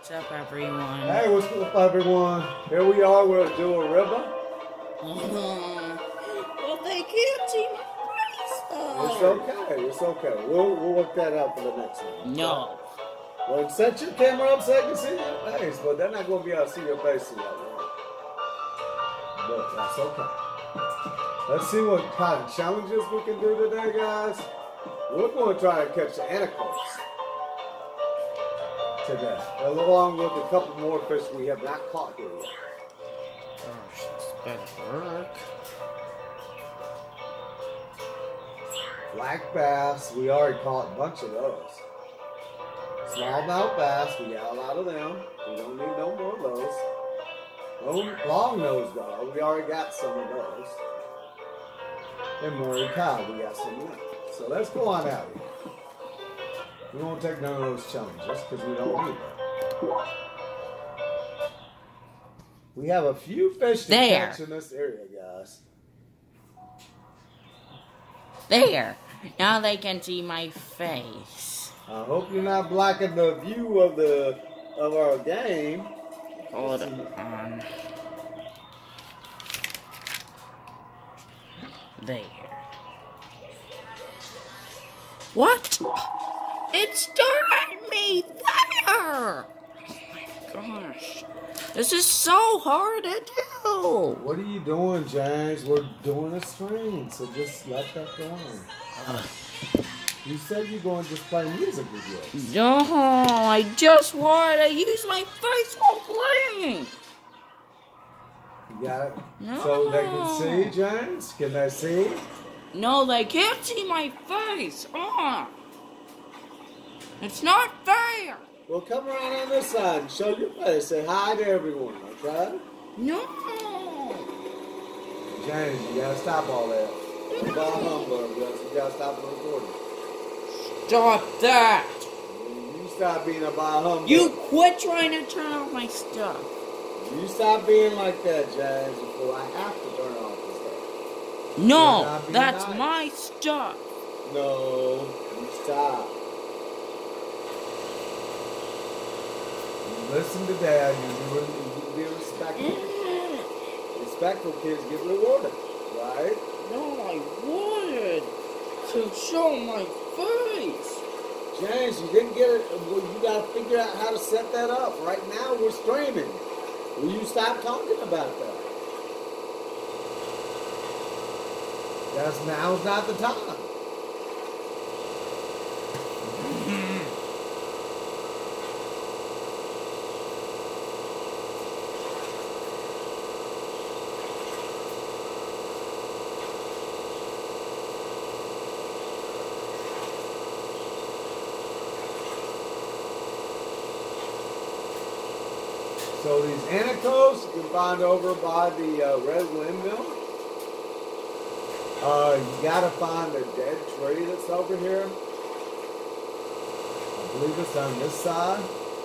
What's up, everyone? Hey, what's up, everyone? Here we are with Dua River. Well, they can't see my face, It's though. okay. It's okay. We'll work that out for the next one. No. Well, set your camera up so they can see your face, but they're not going to be able to see your face in that way. But that's okay. Let's see what kind of challenges we can do today, guys. We're going to try to catch the anacos today, along with a couple more fish we have not caught here yet. Gosh, this better work. Black bass, we already caught a bunch of those. Smallmouth bass, we got a lot of them. We don't need no more of those. Long nose dog, we already got some of those. And Murray cod, we got some of them. So let's go on out here. We won't take none of those challenges because we don't need them. We have a few fish to catch in this area, guys. There. Now they can see my face. I hope you're not blocking the view of our game. Hold on. There. What? It started me there! Oh my gosh. This is so hard to do. What are you doing, James? We're doing a stream, so just let that go on. You said you're going to just play music with you. No, I just want to use my face while playing. You got it? No. So they can see, James? Can they see? No, they can't see my face. It's not fair. Well, come around on this side and show your face. Say hi to everyone, okay? No. James, you got to stop all that. It's about humbug, Gus. You got to stop the recording. Stop that. You stop being a bah humbug. You quit trying to turn off my stuff. You stop being like that, James, before I have to turn off the stuff. No, that's nice. my stuff. No, you stop. You listen to Dad. You be respectful. Respectful kids get rewarded, right? No, I wanted to show my face. James, you didn't get it. Well, you got to figure out how to set that up. Right now, we're streaming. Will you stop talking about that? Now's not the time. So these anacos you can find over by the Red Windmill. You gotta find a dead tree that's over here. I believe it's on this side.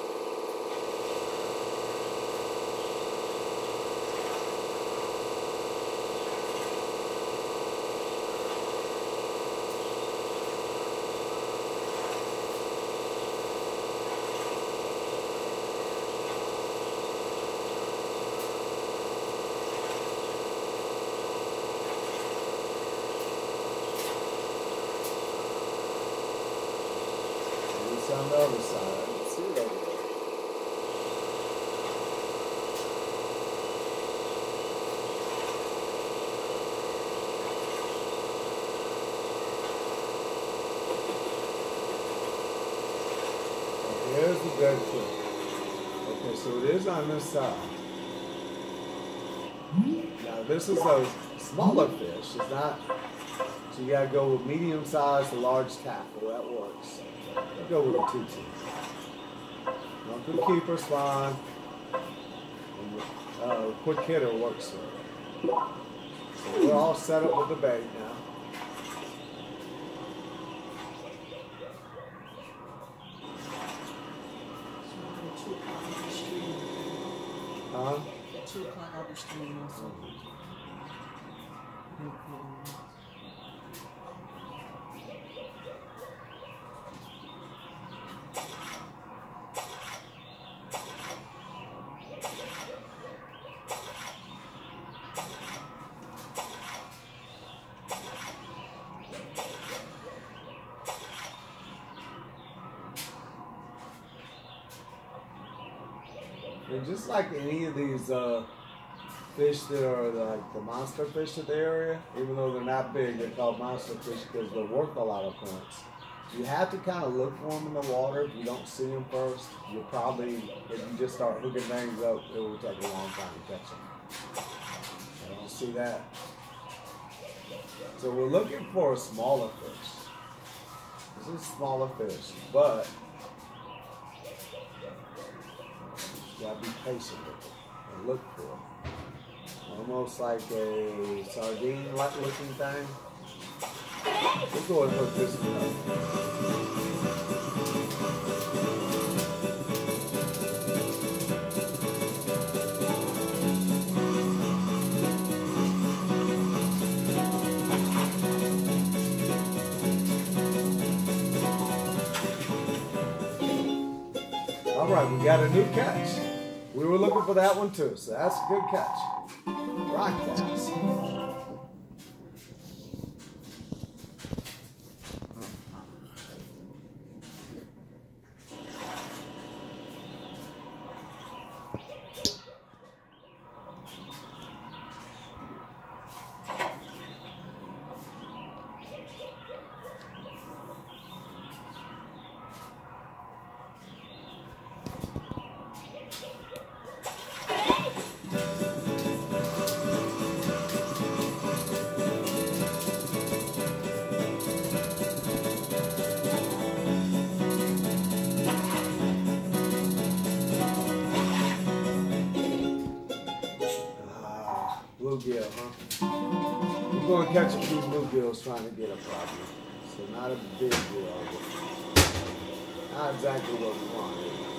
On the other side. Let's see it over there. There's the dead tree. Okay, so it is on this side. Now this is a smaller fish. It's not, so you gotta go with medium size to large tackle. That works. I'll go with a 2-2. One for the keeper's fine. And quick hitter works for it. So we're all set up with the bait now. Huh? 2 o'clock I'll be streaming also. And just like any of these fish that are like the monster fish of the area, even though they're not big, they're called monster fish because they're worth a lot of points. You have to kind of look for them in the water. If you don't see them first, you'll probably, if you just start hooking things up, it will take a long time to catch them. I don't see that. So we're looking for a smaller fish. This is a smaller fish, but you gotta be patient with it and look for it. Almost like a sardine-like looking thing. We'll go and hook this one up. All right, we got a new catch. We were looking for that one too, so that's a good catch. Rock bass. Bluegill, huh? We're going to catch a few bluegills trying to get a problem. So not a big deal. Not exactly what we want.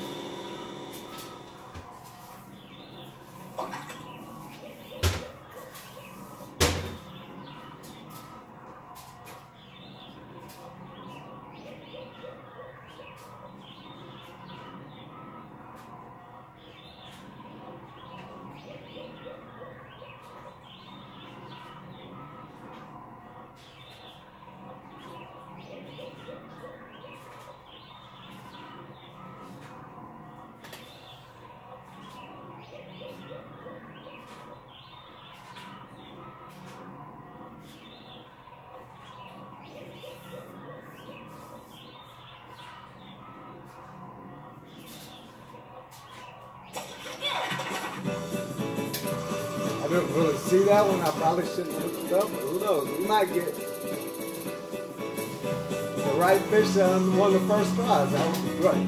I didn't really see that one. I probably shouldn't have looked it up, but who knows? We might get the right fish on one of the first tries. That would be great.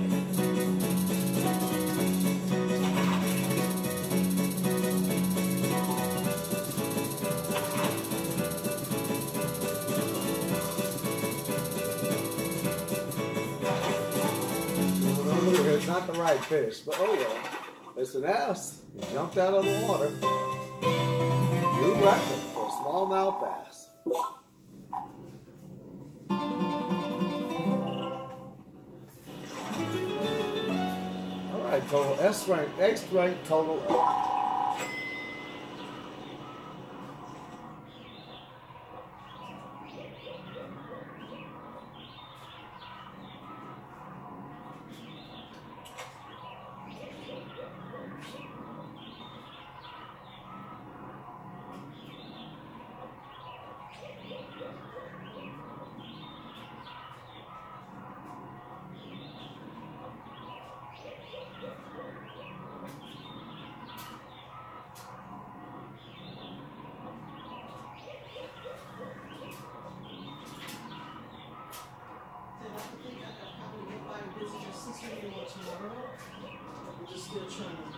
It's not the right fish, but oh well. It's an S. He jumped out of the water. New record for smallmouth bass. All right, total S rank, X rank, total A. Tomorrow, we're just still trying to.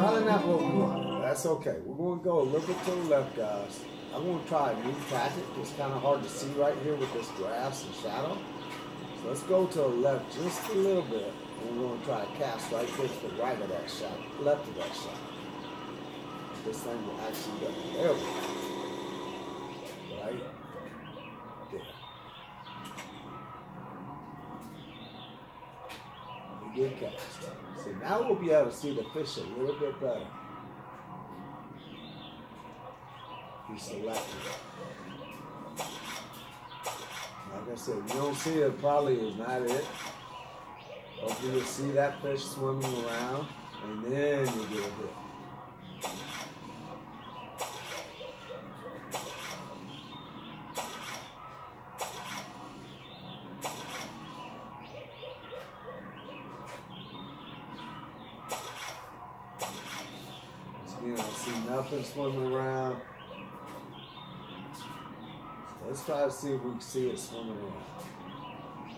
Probably not what we want. That's okay. We're going to go a little bit to the left, guys. I'm going to try a new tactic. It's kind of hard to see right here with this grass and shadow. So let's go to the left just a little bit. And we're going to try to cast right there to the right of that shot, left of that shot. This thing will actually go. There we go. Right there. Good cast. So now we'll be able to see the fish a little bit better. Be selective. Like I said, if you don't see it, probably is not it. Hopefully you'll see that fish swimming around, and then you'll get a hit. Nothing swimming around. So let's try to see if we can see it swimming around.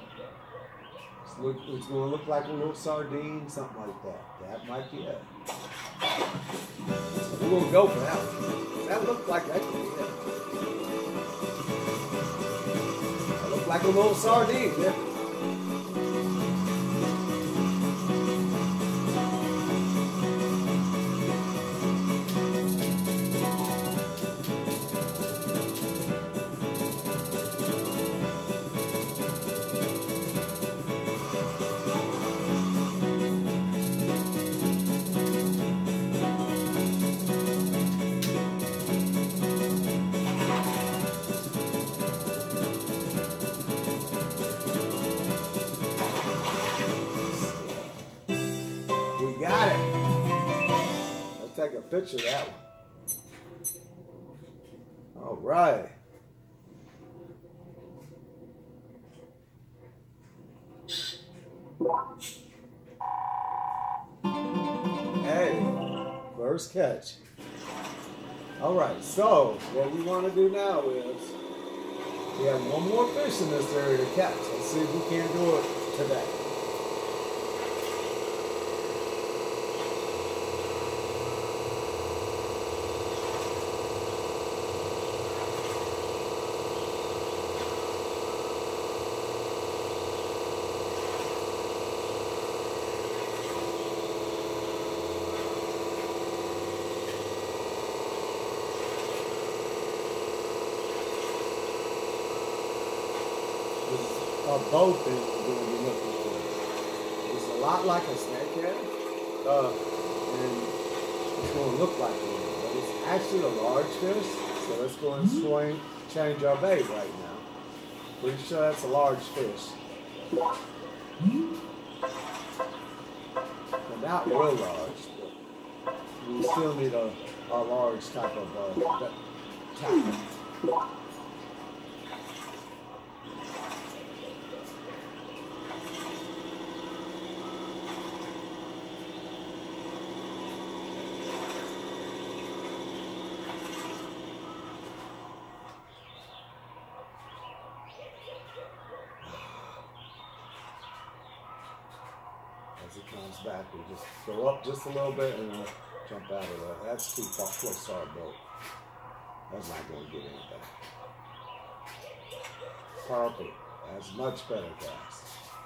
It's going to look like a little sardine, something like that. That might be it. So we're going to go for that one. That looked like that could be it. That looked like a little sardine, yeah. Got it. Let's take a picture of that one. All right. Hey, first catch. All right, so what we want to do now is we have one more fish in this area to catch. Let's see if we can do it today. Both things we're going to be looking for. It's a lot like a snakehead, and it's going to look like one, but it's actually a large fish. So let's go and change our bait right now. Pretty sure that's a large fish. And not real large, but we still need a large type of tackle. As it comes back, we just go up just a little bit and jump out of that. That's too far close to our boat. That's not going to get anything. Perfect. That's much better cast.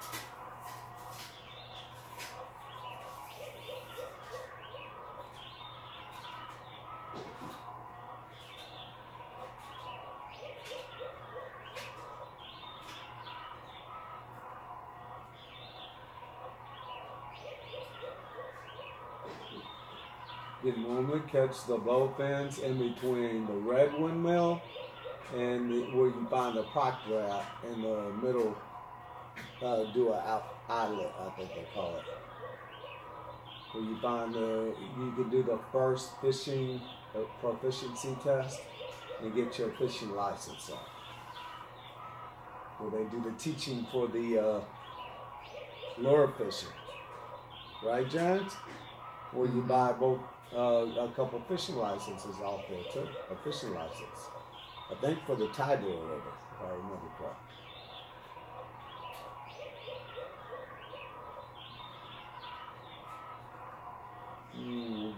You normally catch the bowfins in between the red windmill and where you find the proctor at in the middle, do an outlet, I think they call it. Where you find you can do the first fishing proficiency test and get your fishing license on. Where they do the teaching for the lure fishing. Right, James? Where you buy both a couple fishing licenses off there too. A fishing license. I think for the Tidal River, if I remember correctly.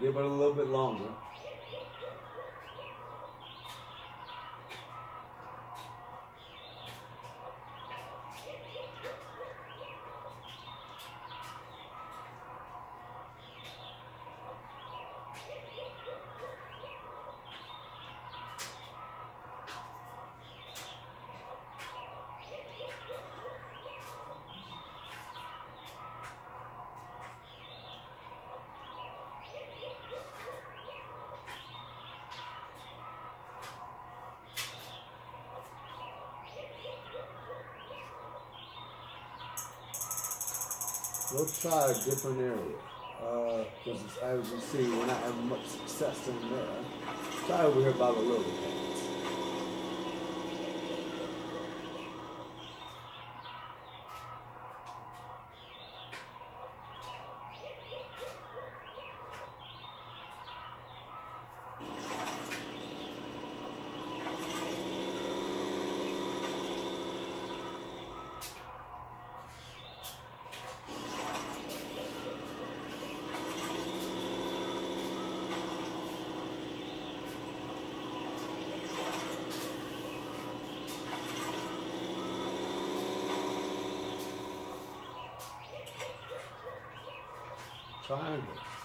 Give it a little bit longer. We'll try a different area. Because as you see, we're not having much success in there. Try over here by the lily pads. Triangle.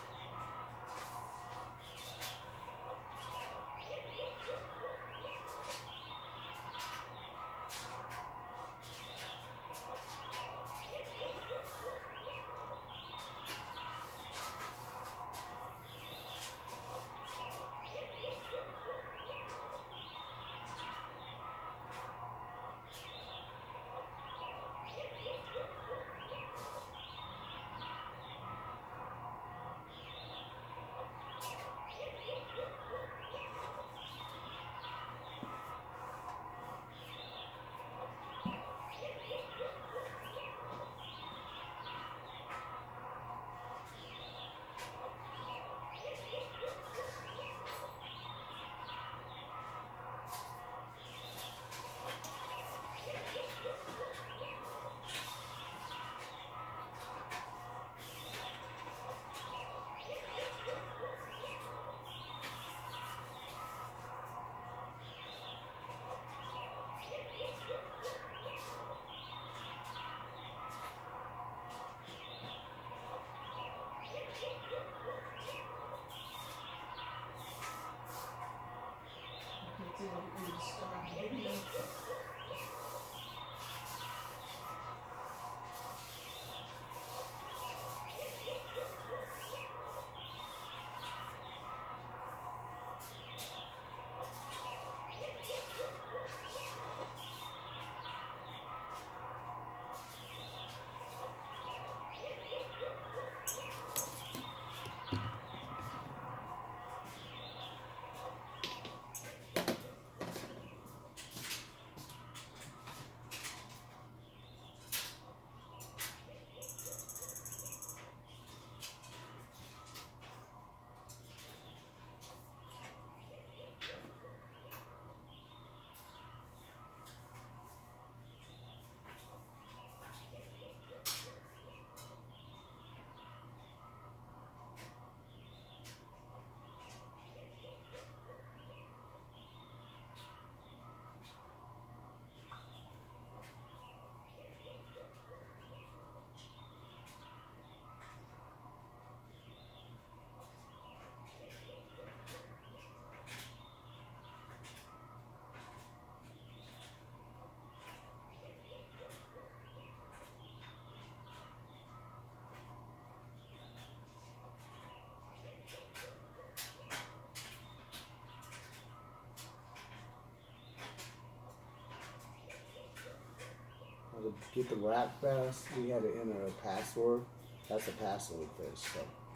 To get the rock bass, we had to enter a password. That's a password fish.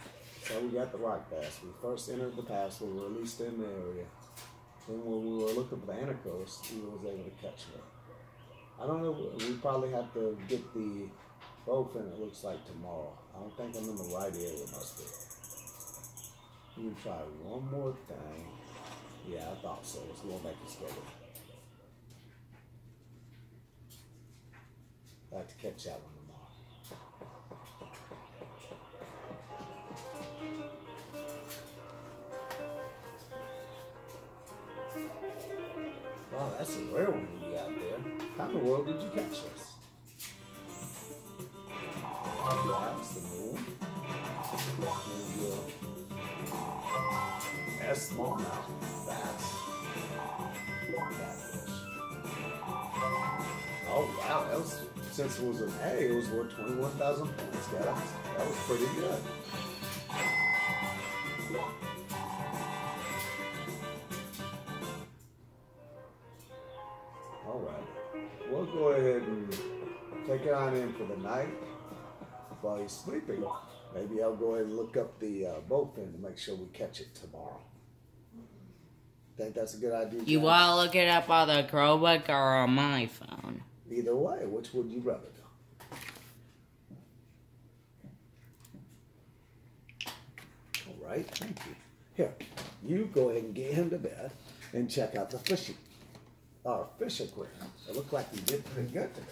So we got the rock bass. We first entered the password, released in the area. Then when we were looking for the anacos, we was able to catch it. I don't know, we probably have to get the bowfin, it looks like, tomorrow. I don't think I'm in the right area, must be. We can try one more thing. Yeah, I thought so. Let's go back to schedule. I have to catch that one tomorrow. Oh, that's a rare one you got there. How in the world did you catch this? Oh, that's the moon. That's smallmouth bass. Catfish. Oh wow, that was, since it was an A, it was worth 21,000 points, guys. That was pretty good. All right, we'll go ahead and take it on in for the night. While he's sleeping, maybe I'll go ahead and look up the boat fin to make sure we catch it tomorrow. Think that's a good idea? You want to look it up on the Chromebook or on my phone? Either way, which would you rather do? All right, thank you. Here, you go ahead and get him to bed and check out the fish aquarium. It looked like you did pretty good today.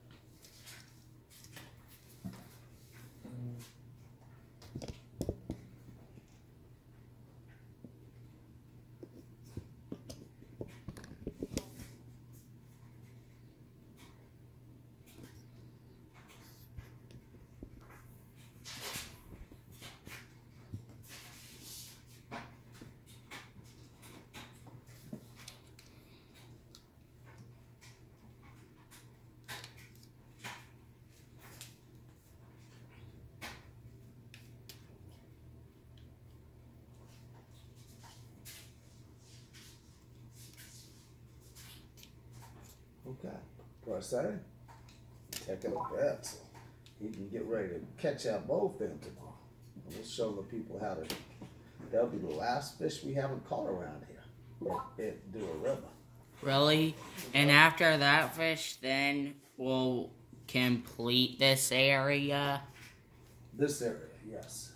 Okay, press A. Take it a bed so he can get ready to catch our both in tomorrow. And we'll show the people how to. That'll be the last fish we haven't caught around here. It do a river. Really? And after that fish, then we'll complete this area? This area, yes.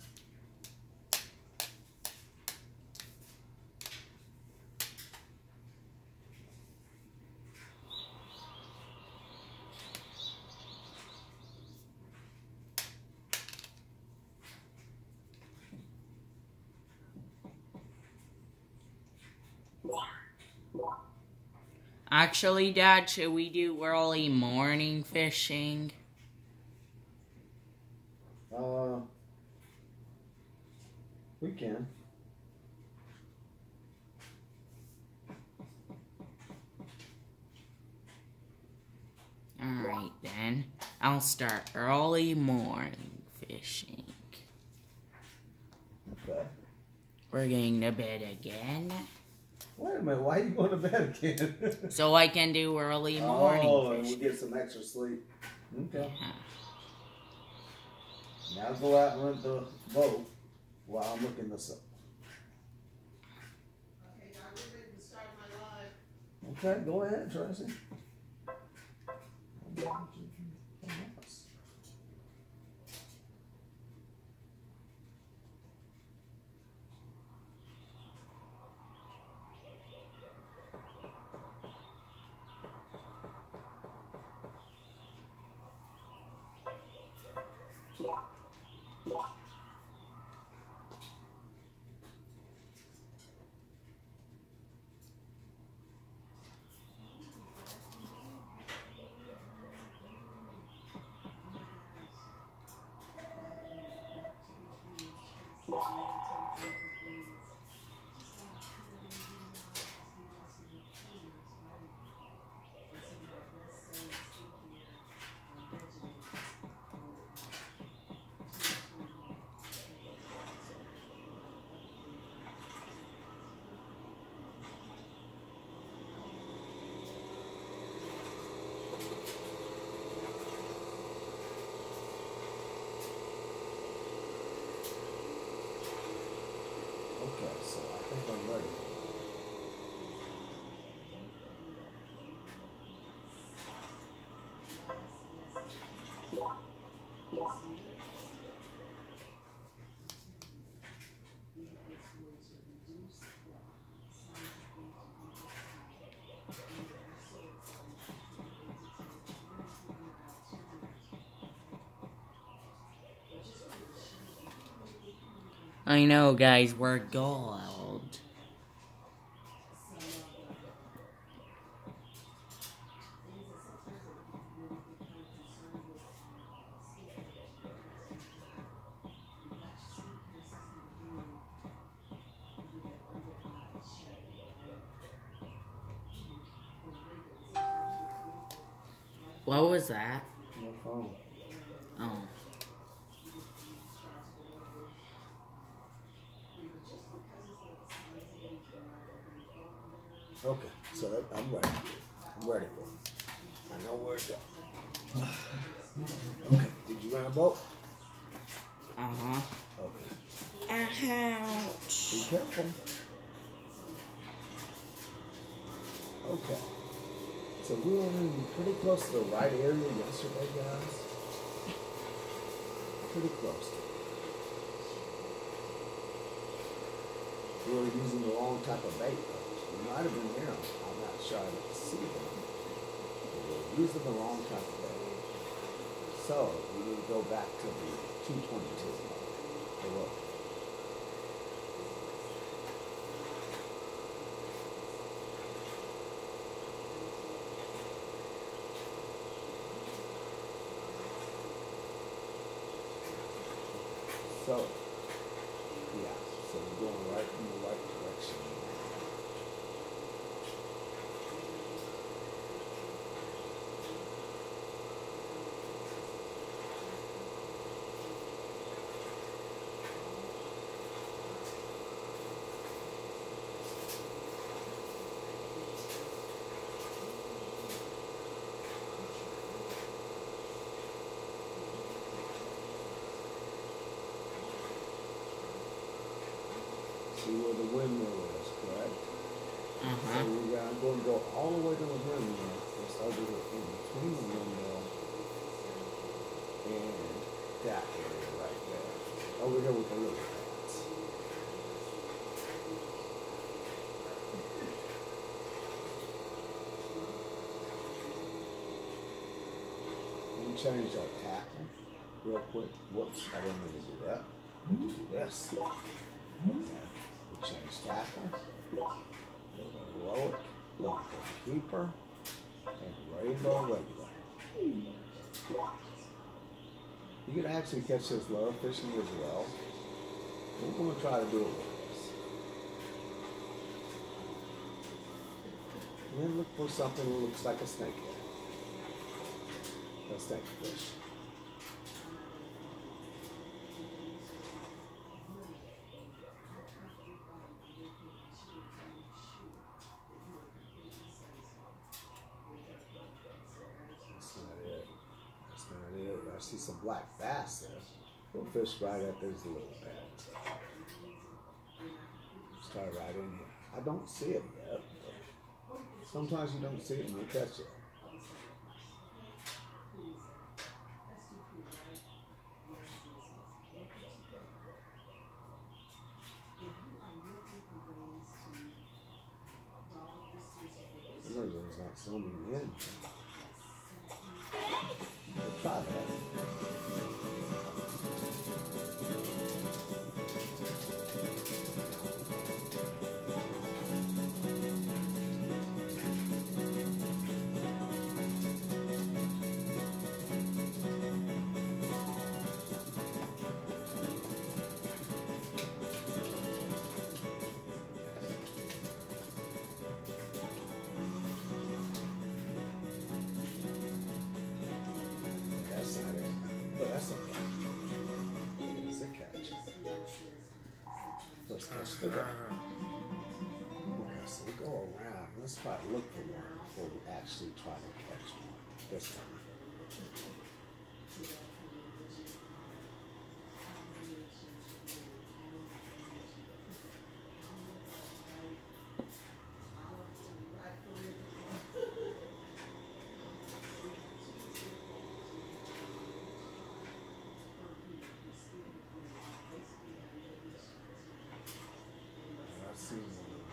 Actually, Dad, should we do early morning fishing? We can. Alright then, I'll start early morning fishing. Okay. We're going to bed again. Wait a minute, why are you going to bed again? So I can do early morning and fishing. we'll get some extra sleep. Okay. Yeah. Now go out and rent the boat while I'm looking this up. Okay, now we're ready to start my live. Okay, go ahead, Tracy. Okay, so I think I'm ready. I know, guys, we're gold. What was that? My phone. Oh. Okay, so I'm ready. I'm ready for it. I know where to go. Okay, did you rent a boat? Uh-huh. Okay. Ouch. Be careful. Okay. So we were pretty close to the right area yesterday, guys. Pretty close to it. We were using the wrong type of bait, though. We might have been here. I'm not sure I didn't see them. But we were using the wrong type of bait. So we need to go back to the 222 to look. So, yeah, so we're going right in the right direction. See where the windmill is, correct? Uh-huh. So we're going to go all the way to the windmill. It's over here in between the windmill and that area right there. Over here with the little pads. Let me change our tackle real quick. Whoops, I didn't mean to do that. Yes. Okay. We change tackle. Lower it. Look for keeper. And rainbow regular. You can actually catch this lure fishing as well. We're going to try to do it with this. And then look for something that looks like a snake. A snake fish. I see some black bass there. We'll fish right at those little pads. Start right in here. I don't see it yet. Sometimes you don't see it and you catch it. There's not zooming in. We'll try that. That's not it. But that's okay. It's a catch. Let's catch the guy. Okay, so we go around. Let's try to look for one before we actually try to catch one. This time. I've seen one of them.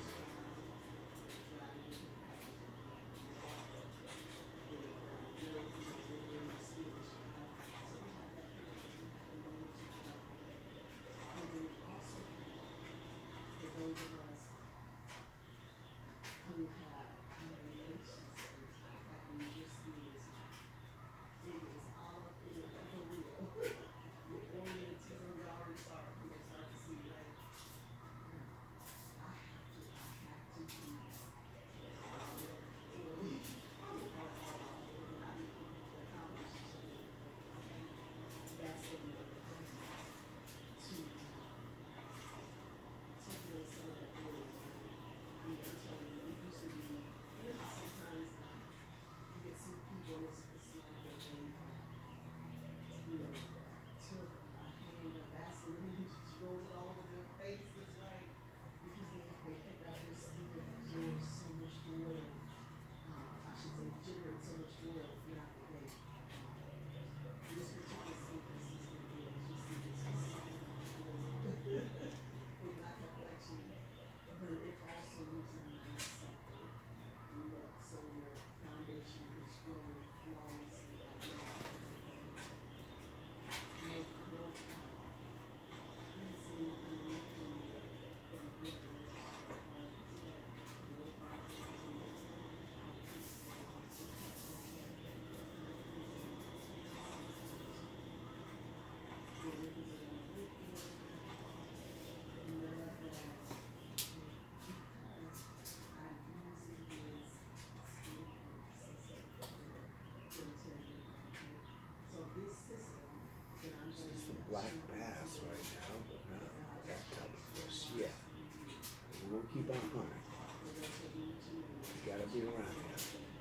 we'll keep on hunting. You gotta be around here.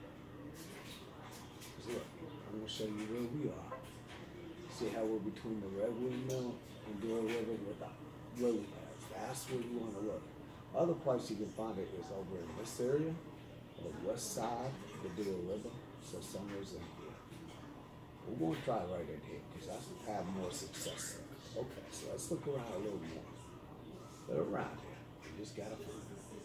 'Cause look, I'm gonna show you where we are. See how we're between the Redwood Mill and Deer River with the lily pads. That's where you want to look. Other place you can find it is over in this area, the west side of the Deer River. So somewhere's in here. We're going to try right in here because that's have more success there. Okay, so let's look around a little more. They're around here. You just gotta find them.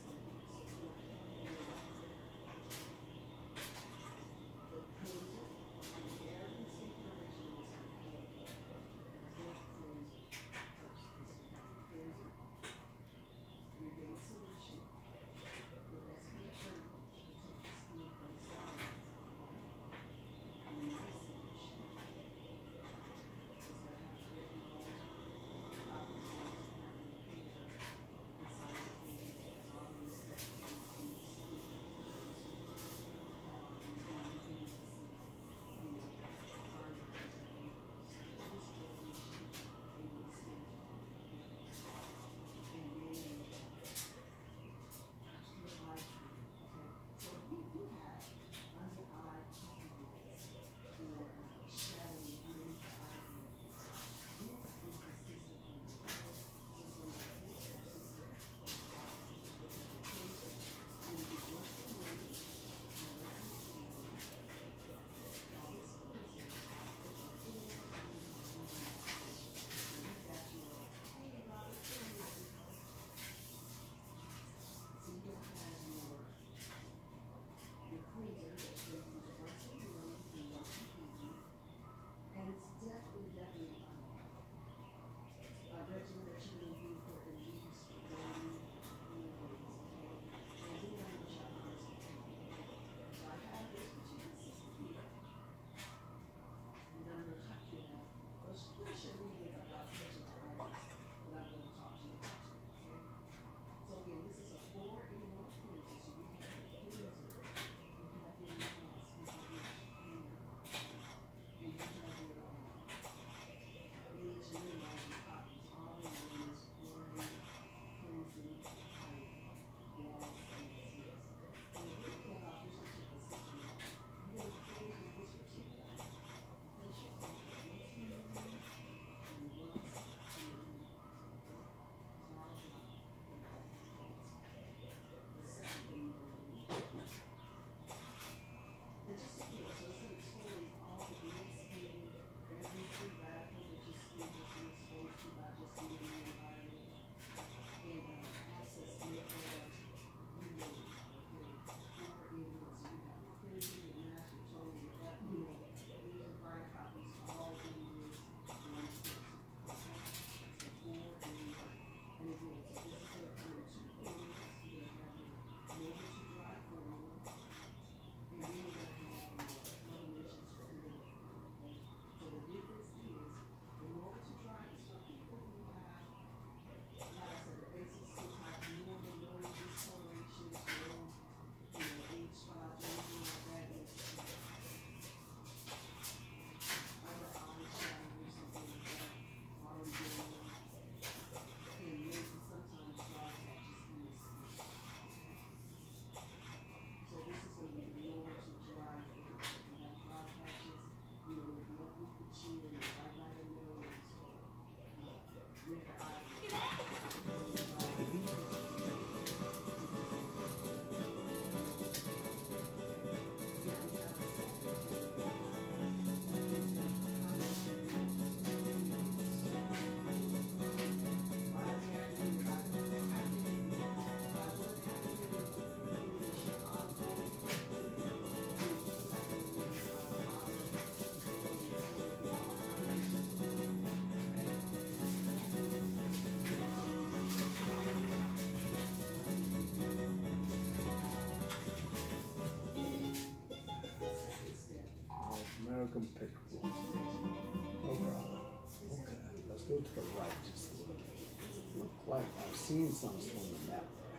American pickerel. Overall. Okay, let's go to the right just a little bit. Look like I've seen some swimming that way.